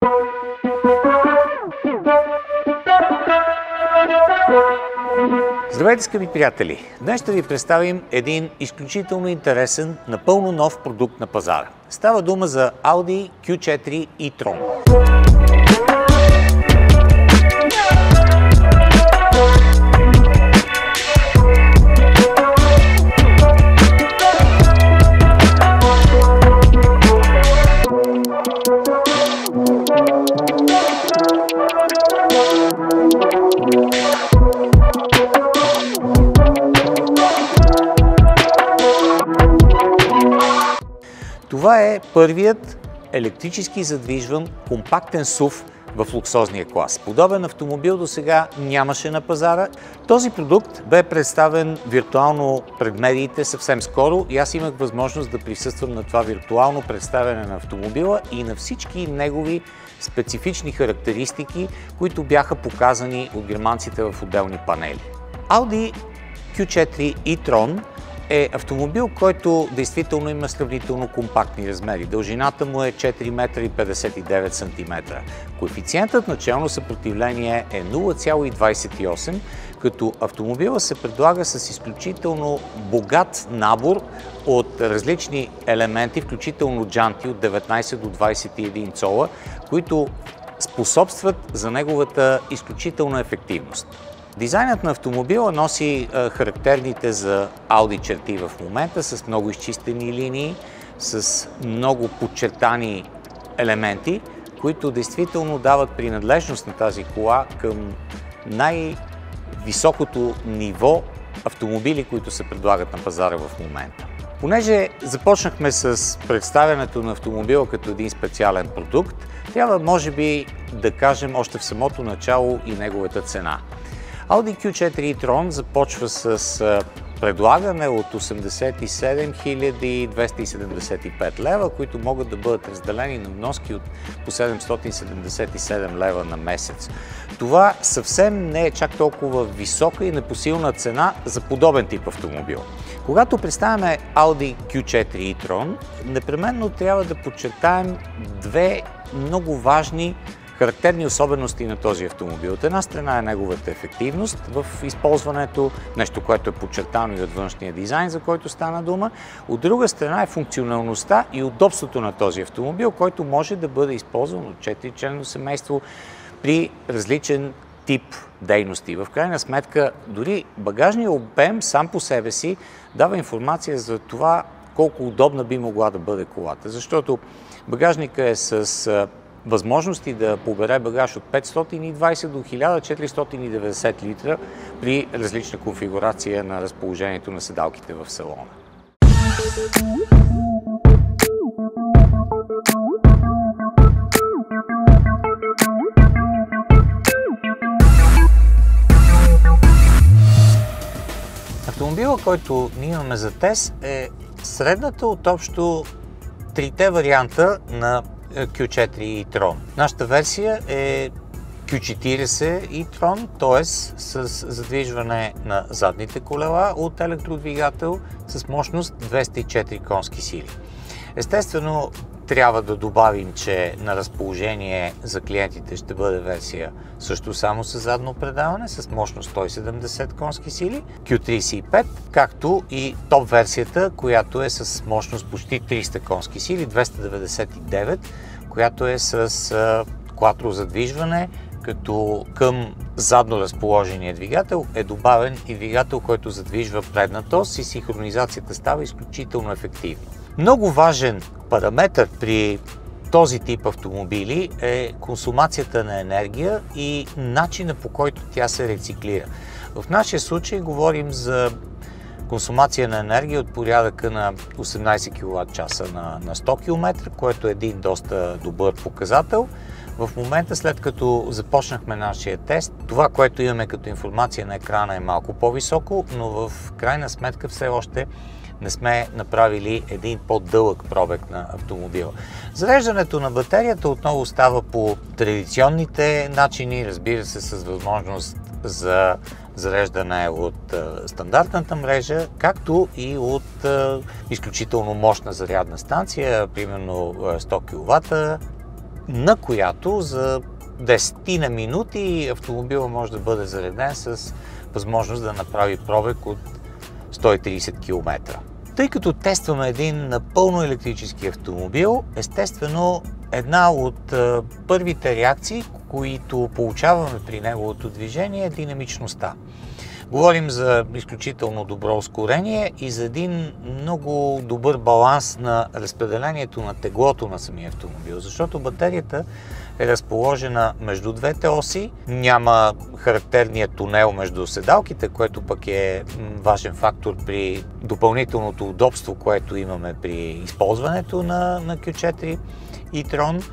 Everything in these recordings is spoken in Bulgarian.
Здравейте, скъпи приятели! Днес ще ви представим един изключително интересен, напълно нов продукт на пазара. Става дума за Audi Q4 e-tron. Това е първият електрически задвижван компактен SUV в луксозния клас. Подобен автомобил до сега нямаше на пазара. Този продукт бе представен виртуално пред медиите съвсем скоро и аз имах възможност да присъствам на това виртуално представяне на автомобила и на всички негови специфични характеристики, които бяха показани от германците в отделни панели. Audi Q4 e-tron е автомобил, който действително има сравнително компактни размери. Дължината му е 4,59 м. Коефициентът на челно съпротивление е 0,28, като автомобила се предлага с изключително богат набор от различни елементи, включително джанти от 19 до 21 цола, които способстват за неговата изключителна ефективност. Дизайнът на автомобила носи характерните за Audi черти в момента, с много изчистени линии, с много подчертани елементи, които действително дават принадлежност на тази кола към най-високото ниво автомобили, които се предлагат на пазара в момента. Понеже започнахме с представянето на автомобила като един специален продукт, трябва може би да кажем още в самото начало и неговата цена. Audi Q4 e-tron започва с предлагане от 87 275 лева, които могат да бъдат разделени на вноски от по 777 лева на месец. Това съвсем не е чак толкова висока и непосилна цена за подобен тип автомобил. Когато представяме Audi Q4 e-tron, непременно трябва да подчертаем две много важни характерни особености на този автомобил. От една страна е неговата ефективност в използването, нещо, което е подчертано и от външния дизайн, за който стана дума. От друга страна е функционалността и удобството на този автомобил, който може да бъде използван от 4-членно семейство при различен тип дейности. В крайна сметка, дори багажният обем сам по себе си дава информация за това колко удобна би могла да бъде колата, защото багажника е с възможности да побере багаж от 520 до 1490 литра при различна конфигурация на разположението на седалките в салона. Автомобила, който ние имаме за тест, е средната от общо трите варианта на Q4 e-tron. Нашата версия е Q40 e-tron, т.е. с задвижване на задните колела от електродвигател с мощност 204 конски сили. Естествено, трябва да добавим, че на разположение за клиентите ще бъде версия също само с задно предаване с мощност 170 конски сили, Q35, както и топ версията, която е с мощност почти 300 конски сили, 299, която е с кватро задвижване, като към задно разположения двигател е добавен и двигател, който задвижва предната ос и синхронизацията става изключително ефективна. Много важен параметър при този тип автомобили е консумацията на енергия и начина, по който тя се рециклира. В нашия случай говорим за консумация на енергия от порядъка на 18 кВт на 100 км, което е един доста добър показател. В момента, след като започнахме нашия тест, това, което имаме като информация на екрана е малко по-високо, но в крайна сметка все още не сме направили един по-дълъг пробег на автомобила. Зареждането на батерията отново става по традиционните начини, разбира се, с възможност за зареждане от стандартната мрежа, както и от изключително мощна зарядна станция, примерно 100 кВт, на която за 10 на минути автомобила може да бъде зареден с възможност да направи пробег от 130 км. Тъй като тестваме един напълно електрически автомобил, естествено една от първите реакции, които получаваме при неговото движение, е динамичността. Говорим за изключително добро ускорение и за един много добър баланс на разпределението на теглото на самия автомобил, защото батерията е разположена между двете оси, няма характерния тунел между седалките, което пък е важен фактор при допълнителното удобство, което имаме при използването на Q4 e-tron.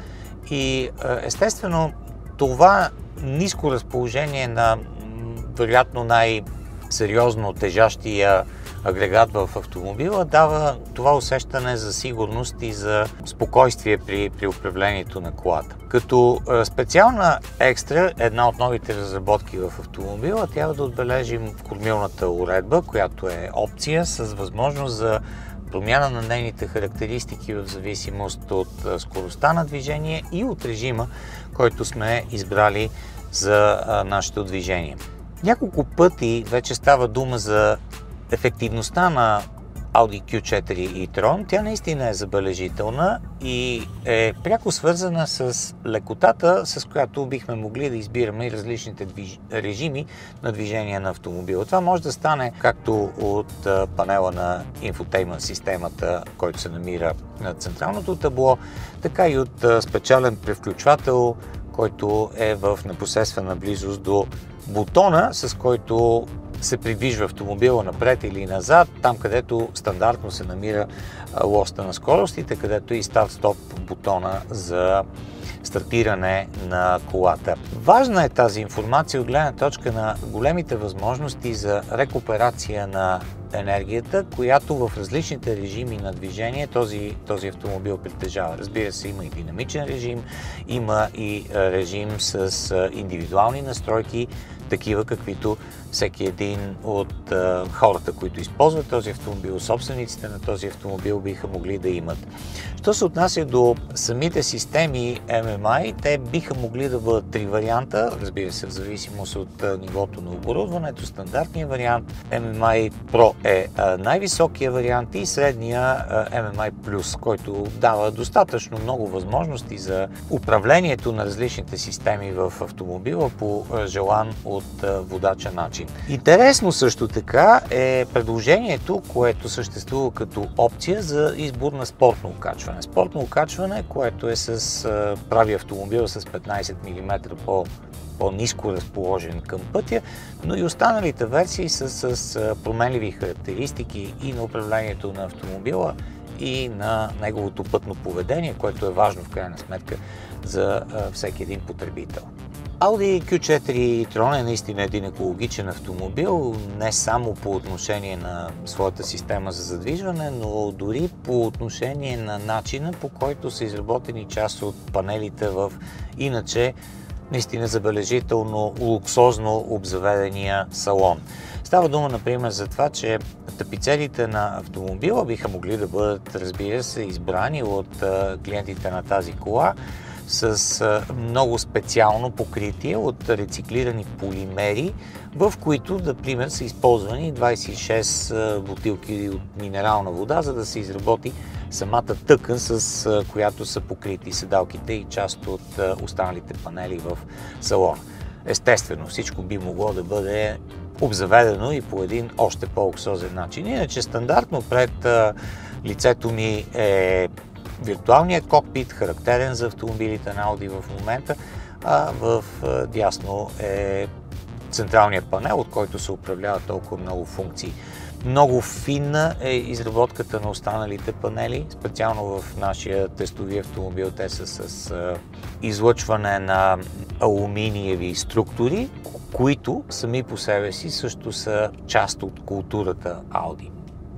И естествено това ниско разположение на вероятно най-сериозно тежащия агрегат в автомобила дава това усещане за сигурност и за спокойствие при управлението на колата. Като специална екстра, една от новите разработки в автомобила, трябва да отбележим кормилната уредба, която е опция с възможност за промяна на нейните характеристики в зависимост от скоростта на движение и от режима, който сме избрали за нашето движение. Няколко пъти вече става дума за ефективността на Audi Q4 e-tron. Тя наистина е забележителна и е пряко свързана с лекотата, с която бихме могли да избираме и различните режими на движение на автомобила. Това може да стане както от панела на инфотеймент системата, който се намира на централното табло, така и от специален превключвател, който е в непосредствена близост до бутона, с който се придвижва автомобила напред или назад, там където стандартно се намира лоста на скоростите, където и старт-стоп бутона за стартиране на колата. Важна е тази информация от гледна точка на големите възможности за рекуперация на енергията, която в различните режими на движение този автомобил притежава. Разбира се, има и динамичен режим, има и режим с индивидуални настройки, такива каквито всеки един от хората, които използват този автомобил, собствениците на този автомобил биха могли да имат. Що се отнася до самите системи MMI, те биха могли да бъдат три варианта, разбира се, в зависимост от нивото на оборудването. Стандартният вариант MMI Pro е най-високия вариант и средния MMI Plus, който дава достатъчно много възможности за управлението на различните системи в автомобила по желан от водача начин. Интересно също така е предложението, което съществува като опция за избор на спортно окачване. Спортно окачване, което е прави автомобил с 15 мм по-ниско разположен към пътя, но и останалите версии са с променливи характеристики и на управлението на автомобила, и на неговото пътно поведение, което е важно в крайна сметка за всеки един потребител. Audi Q4 e-tron е наистина един екологичен автомобил, не само по отношение на своята система за задвижване, но дори по отношение на начина, по който са изработени част от панелите в иначе наистина забележително луксозно обзаведения салон. Става дума, например, за това, че тапицерите на автомобила биха могли да бъдат, разбира се, избрани от клиентите на тази кола с много специално покритие от рециклирани полимери, в които, например, са използвани 26 бутилки от минерална вода, за да се изработи самата тъкан, с която са покрити седалките и част от останалите панели в салона. Естествено, всичко би могло да бъде обзаведено и по един още по-луксозен начин. Иначе стандартно пред лицето ми е виртуалният кокпит, характерен за автомобилите на Audi в момента, а в дясно е централният панел, от който се управляват толкова много функции. Много финна е изработката на останалите панели, специално в нашия тестови автомобил. Те са с излъчване на алуминиеви структури, които сами по себе си също са част от културата Audi.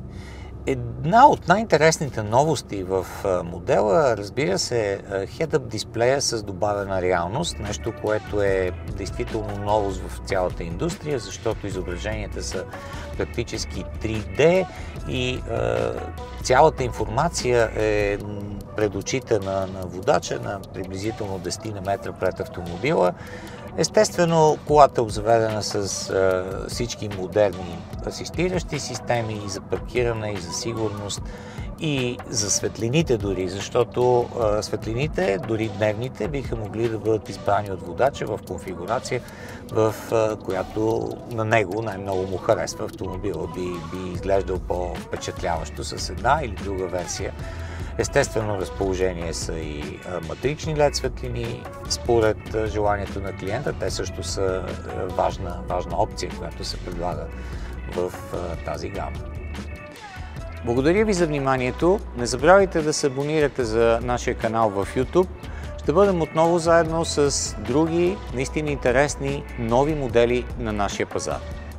Една от най-интересните новости в модела, разбира се, head-up дисплея с добавена реалност, нещо, което е действително новост в цялата индустрия, защото изображенията са практически 3D и цялата информация е пред очите на водача на приблизително 10 на метра пред автомобила. Естествено, колата е обзаведена с всички модерни асистиращи системи и за паркиране, и за сигурност, и за светлините дори, защото светлините, дори дневните, биха могли да бъдат избрани от водача в конфигурация, в която на него най-много му харесва. Автомобила би изглеждал по-впечатляващо с една или друга версия. Естествено, разположение са и матрични LED светлини, според желанието на клиента. Те също са важна опция, която се предлага в тази гама. Благодаря ви за вниманието. Не забравяйте да се абонирате за нашия канал в YouTube. Ще бъдем отново заедно с други наистина интересни нови модели на нашия пазар.